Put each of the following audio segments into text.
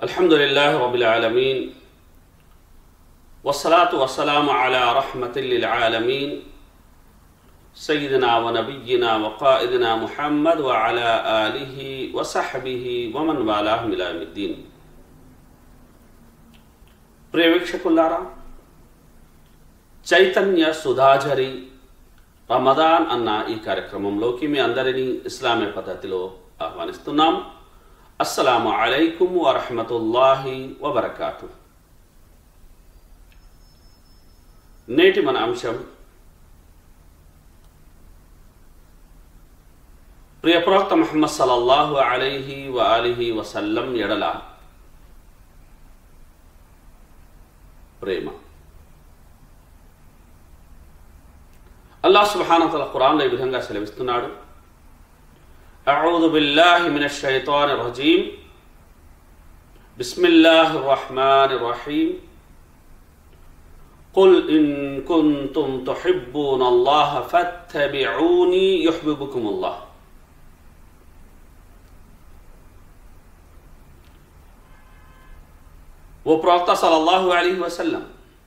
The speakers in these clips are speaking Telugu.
अल्हम्दुलिल्लाहि रब्बिल आलमीन वस्सलातु वस्सलामु अला रहमतिल लिल आलमीन सय्यिदिना व नबिय्यिना व क़ाइदिना मुहम्मद व अला आलिहि व सहबिहि व मन वालाहु इला यौमिद्दीन। प्रिय వీక్షకులారా, చైతన్య సుధాజరి రమదాన్ అన్న ఈ కార్యక్రమంలోకి మీ అందరినీ ఇస్లామీ పద్ధతిలో ఆహ్వానిస్తున్నాం। అస్సలాము అలైకుం వరహమతుల్లాహి వబరకాతు। నేటి మన అంశం ప్రియ ప్రవక్త ముహమ్మద్ సల్లల్లాహు అలైహి వ ఆలిహి వసల్లం ఎడల ప్రేమ। అల్లాహ్ సుబ్హానహు వ తఆలా ఖురాన్లో ఈ విధంగా సెలవిస్తున్నాడు, అఊజు బిల్లాహి మినష్ షైతానిర్ రజీమ్, బిస్మిల్లాహిర్ రహ్మానిర్ రహీమ్, ఖుల్ ఇన్ కుంతుం తుహిబ్బూనల్లాహ ఫత్తబిఊని యుహ్బిబుకుముల్లాహ్। वो प्रवक्ता सल्लल्लाहु अलैहि वसल्लम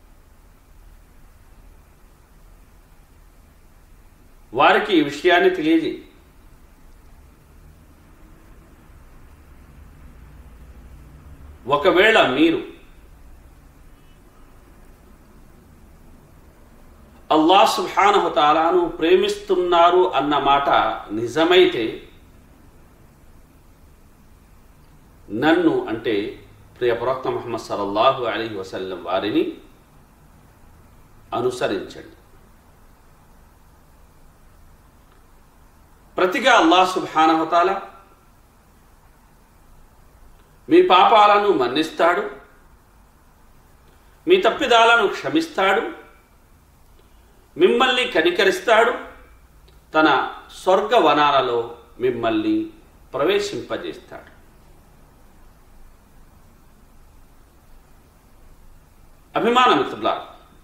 వారికి ఈ విషయాన్ని తెలియజేయి। ఒకవేళ మీరు అల్లాహ్ సుబ్హానహు వ తఆలాను ప్రేమిస్తున్నారు అన్న మాట నిజమైతే నన్ను అంటే ప్రియ ప్రవక్త ముహమ్మద్ సల్లల్లాహు అలైహి వసల్లం వారిని అనుసరించండి। ప్రతిగా అల్లాహ్ సుబ్హానహు వ తఆలా మీ పాపాలను మన్నిస్తాడు, మీ తప్పిదాలను క్షమిస్తాడు, మిమ్మల్ని కనికరిస్తాడు, తన స్వర్గవనాలలో మిమ్మల్ని ప్రవేశింపజేస్తాడు। అభిమాన మిత్రులారా,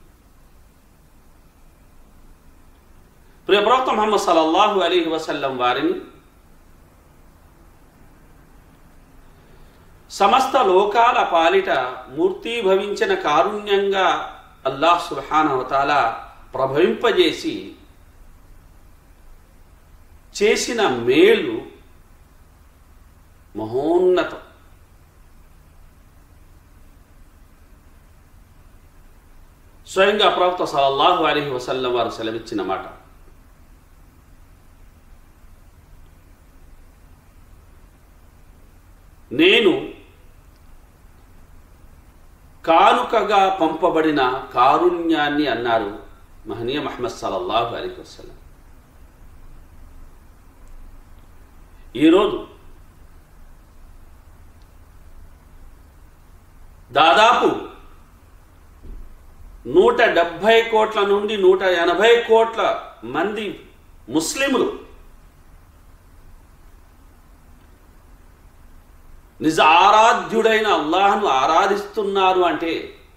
ప్రియ ప్రవక్త ముహమ్మద్ సల్లల్లాహు అలైహి వసల్లం వారిని సమస్త లోకాల పాలిట మూర్తీభవించిన కారుణ్యంగా అల్లాహ్ సుబ్హానహు వ తఆలా ప్రభవింపజేసి చేసిన మేలు మహోన్నతం। స్వయంగా ప్రవక్త సల్లల్లాహు అలైహి వసల్లం వారు సెలవిచ్చిన మాట, నేను కానుకగా పంపబడిన కారుణ్యాన్ని అన్నారు మహనీయ ముహమ్మద్ సల్లల్లాహు అలైహి వసల్లం। ఈరోజు దాదాపు 170 కోట్ల నుండి 180 కోట్ల మంది ముస్లింలు నిజ ఆరాధ్యుడైన అల్లాహ్ను ఆరాధిస్తున్నారు అంటే,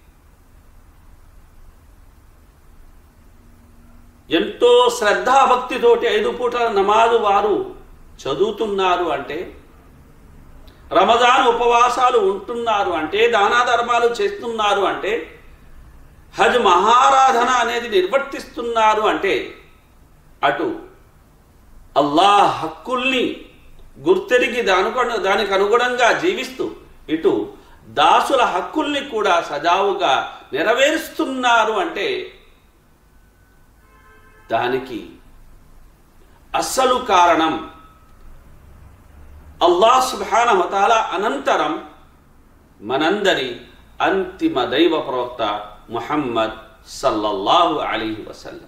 ఎంతో శ్రద్ధాభక్తితోటి 5 పూటల నమాజు వారు చదువుతున్నారు అంటే, రమజాన్ ఉపవాసాలు ఉంటున్నారు అంటే, దానా ధర్మాలు చేస్తున్నారు అంటే, హజ్ మహారాధన అనేది నిర్వర్తిస్తున్నారు అంటే, అటు అల్లాహ్ హక్కుల్ని గుర్తెరిగి దానికి అనుగుణంగా జీవిస్తూ, ఇటు దాసుల హక్కుల్ని కూడా సజావుగా నెరవేరుస్తున్నారు అంటే, దానికి అస్సలు కారణం అల్లాహ్ సుబ్హానహు వ తఆలా అనంతరం మనందరి అంతిమ దైవ ప్రవక్త ముహమ్మద్ సల్లల్లాహు అలైహి వసల్లం।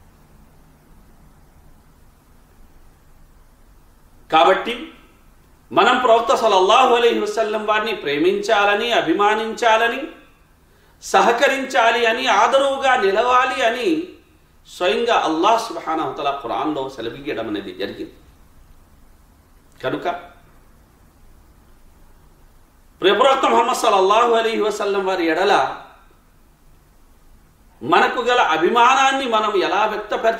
కాబట్టి మనం ప్రవక్త సల్లల్లాహు అలైహి వసల్లం వారిని ప్రేమించాలని, అభిమానించాలని, సహకరించాలి అని, ఆదరువుగా నిలవాలి అని స్వయంగా అల్లాహ్ సుబ్హానహు వ తఆలా ఖురాన్లో సెలవియడం అనేది జరిగింది। కనుక ప్రియ ప్రవక్త ముహమ్మద్ సల్లల్లాహు అలైహి వసల్లం వారి ఎడల మనకు గల అభిమానాన్ని మనం ఎలా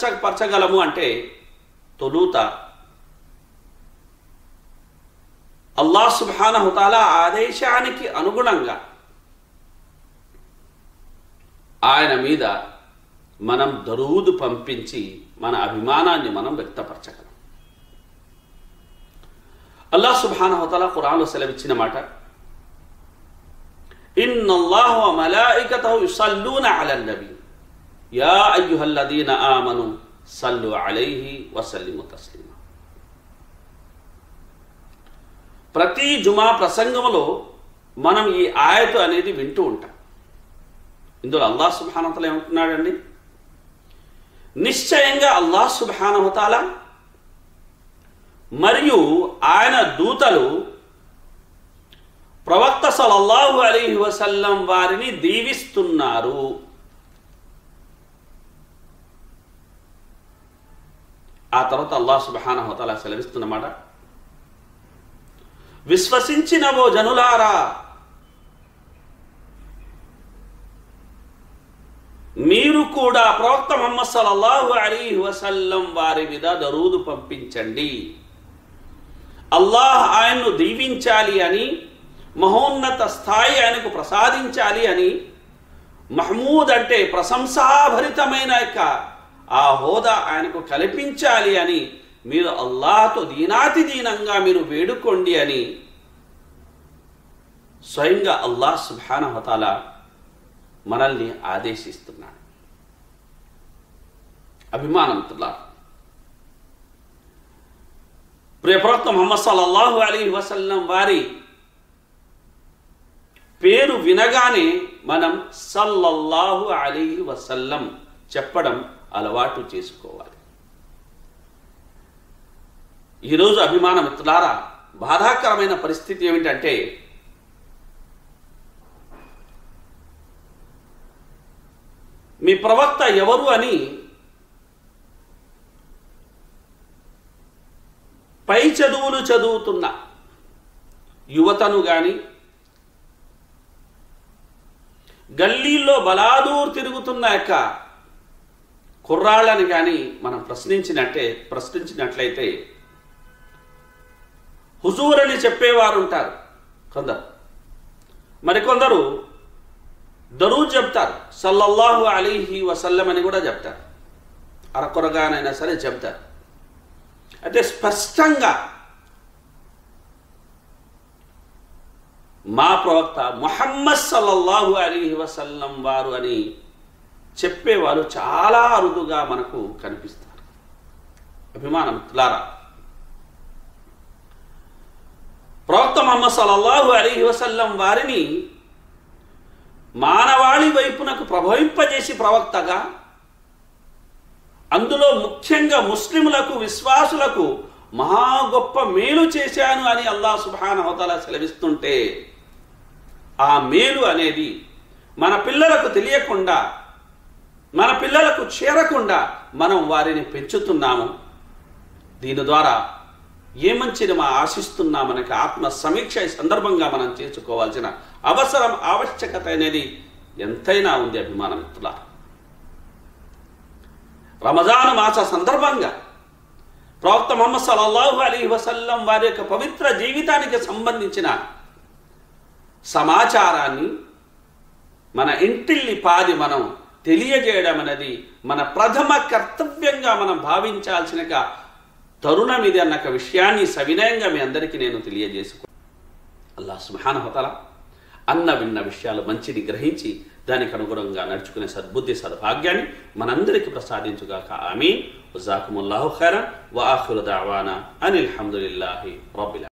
వ్యక్తపరచగలము అంటే, తొలుత అల్లాహ్ సుబ్హానహు వ తఆలా ఆదేశానికి అనుగుణంగా ఆయన మీద మనం దరూదు పంపించి మన అభిమానాన్ని మనం వ్యక్తపరచగలం. అల్లాహ్ సుబ్హానహు వ తఆలా ఖురాన్లో సెలవిచ్చిన మాట, ఇన్నల్లాహ వ మలాయికతహు యుసల్లూన అలన్ నబీ యా అయ్యుహల్లదీన ఆమను సల్లు అలైహి వసల్లిము తస్లీమా. ప్రతి జుమా ప్రసంగంలో మనం ఈ ఆయతు అనేది వింటూ ఉంటాం. ఇందులో అల్లాహ్ సుబ్హానహు వ తఆలా ఏమంటున్నాడండి? నిశ్చయంగా అల్లాహ్ సుబ్హానహు వ తఆలా మరియు ఆయన దూతలు ప్రవక్త సల్లల్లాహు అలైహి వసల్లం వారిని దీవిస్తున్నారు. ఆ తర్వాత అల్లాహ్ సుబ్హానహు వ తఆలా సెలవిస్తున్నమాట, విశ్వసించిన ఓ జనులారా, మీరు కూడా ప్రవక్త ముహమ్మద్ సల్లల్లాహు అలైహి వసల్లం వారి మీద దరూదు పంపించండి. అల్లాహ్ ఆయన్ను దీవించాలి అని, మహోన్నత స్థాయి ఆయనకు ప్రసాదించాలి అని, మహమూద్ అంటే ప్రశంసాభరితమైన యొక్క ఆ హోదా ఆయనకు కల్పించాలి అని మీరు అల్లాహ్తో దీనాతి దీనంగా మీరు వేడుకోండి అని స్వయంగా అల్లాహ్ సుబ్హానహు వ తఆలా మనల్ని ఆదేశిస్తున్నాడు. అభిమానంతుల్లా, ప్రియ ప్రవక్త ముహమ్మద్ సల్లల్లాహు అలైహి వసల్లం వారి పేరు వినగానే మనం సల్లల్లాహు అలైహి వసల్లం చెప్పడం అలవాటు చేసుకోవాలి. ఈరోజు అభిమాన మిత్రులారా, బాధాకరమైన పరిస్థితి ఏమిటంటే మీ ప్రవక్త ఎవరు అని పై చదువులు చదువుతున్న యువతను కానీ, గల్లీల్లో బలాదూర్ తిరుగుతున్న యొక్క కుర్రాళ్ళని కానీ మనం ప్రశ్నించినట్లయితే హుజూర్ అని చెప్పేవారు ఉంటారు కొందరు, మరికొందరు దరూద్ చెప్తారు, సల్లల్లాహు అలైహి వసల్లం అని కూడా చెప్తారు, అరకొరగానైనా సరే చెప్తారు. అయితే స్పష్టంగా మా ప్రవక్త ముహమ్మద్ సల్లల్లాహు అలైహి వసల్లం వారు అని చెప్పేవారు చాలా అరుదుగా మనకు కనిపిస్తారు. అభిమానం మిత్రులారా, ప్రవక్త ముహమ్మద్ సల్లల్లాహు అలైహి వసల్లం వారిని మానవాళి వైపునకు ప్రభవింపజేసి ప్రవక్తగా, అందులో ముఖ్యంగా ముస్లిములకు, విశ్వాసులకు మహా గొప్ప మేలు చేశాను అని అల్లాహ్ సుబ్హానహు వ తఆలా సెలవిస్తుంటే, ఆ మేలు అనేది మన పిల్లలకు తెలియకుండా, మన పిల్లలకు చేరకుండా మనం వారిని పెంచుతున్నాము. దీని ద్వారా ఏ మంచిని మనం ఆశిస్తున్నామనకి ఆత్మ సమీక్ష ఈ సందర్భంగా మనం చేసుకోవాల్సిన అవసరం, ఆవశ్యకత అనేది ఎంతైనా ఉంది. అభిమాన మిత్రులారా, రమజాన్ మాస సందర్భంగా ప్రవక్త ముహమ్మద్ సల్లల్లాహు అలైహి వసల్లం వారి యొక్క పవిత్ర జీవితానికి సంబంధించిన సమాచారాన్ని మన ఇంటిల్లి పాది మనం తెలియజేయడం అనేది మన ప్రథమ కర్తవ్యంగా మనం భావించాల్సిన తరుణం ఇది అన్న విషయాన్ని సవినయంగా మీ అందరికీ నేను తెలియజేసుకో. అల్లాహ్ సుబ్హానహు వ తఆలా అన్న విన్న విషయాలు మంచిని గ్రహించి దానికి అనుగుణంగా నడుచుకునే సద్బుద్ధి, సద్భాగ్యాన్ని మనందరికీ ప్రసాదించుగాక. ఆమీన్. జజాకుముల్లాహు ఖైరన్. వ ఆఖిరు దఅవానా అనిల్ హమ్దులిల్లాహి రబ్బిల్